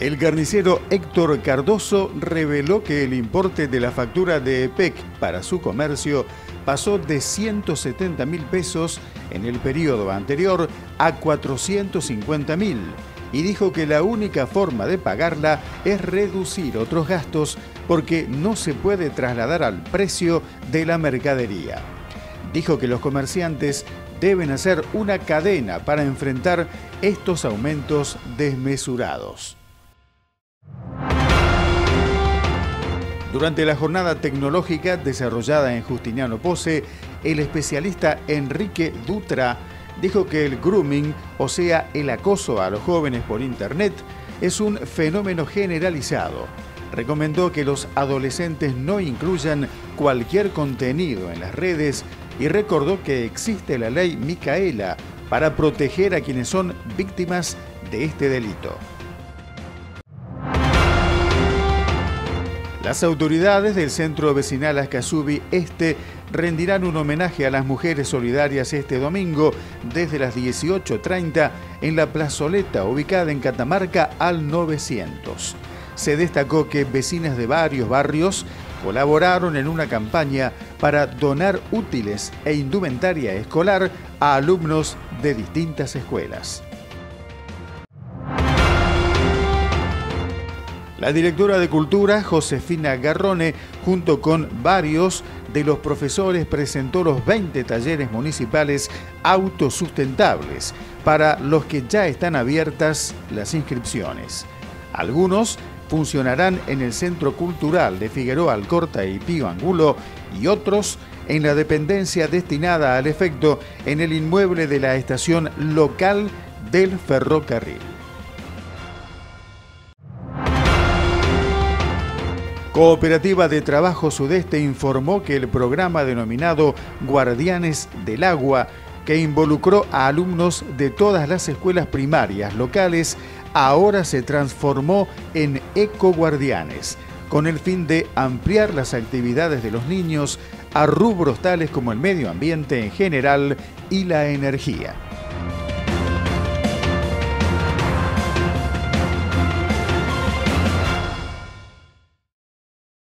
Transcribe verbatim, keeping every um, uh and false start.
El carnicero Héctor Cardoso reveló que el importe de la factura de E P E C para su comercio pasó de ciento setenta mil pesos en el periodo anterior a cuatrocientos cincuenta mil y dijo que la única forma de pagarla es reducir otros gastos porque no se puede trasladar al precio de la mercadería. Dijo que los comerciantes deben hacer una cadena para enfrentar estos aumentos desmesurados. Durante la jornada tecnológica desarrollada en Justiniano Posse, el especialista Enrique Dutra dijo que el grooming, o sea, el acoso a los jóvenes por internet, es un fenómeno generalizado. Recomendó que los adolescentes no incluyan cualquier contenido en las redes y recordó que existe la ley Micaela para proteger a quienes son víctimas de este delito. Las autoridades del Centro Vecinal Ascasubi Este rendirán un homenaje a las mujeres solidarias este domingo desde las dieciocho treinta en la plazoleta ubicada en Catamarca al novecientos. Se destacó que vecinas de varios barrios colaboraron en una campaña para donar útiles e indumentaria escolar a alumnos de distintas escuelas. La directora de Cultura, Josefina Garrone, junto con varios de los profesores, presentó los veinte talleres municipales autosustentables, para los que ya están abiertas las inscripciones. Algunos funcionarán en el Centro Cultural de Figueroa Alcorta y Pío Angulo y otros en la dependencia destinada al efecto en el inmueble de la estación local del ferrocarril. Cooperativa de Trabajo Sudeste informó que el programa denominado Guardianes del Agua, que involucró a alumnos de todas las escuelas primarias locales, ahora se transformó en Ecoguardianes, con el fin de ampliar las actividades de los niños a rubros tales como el medio ambiente en general y la energía.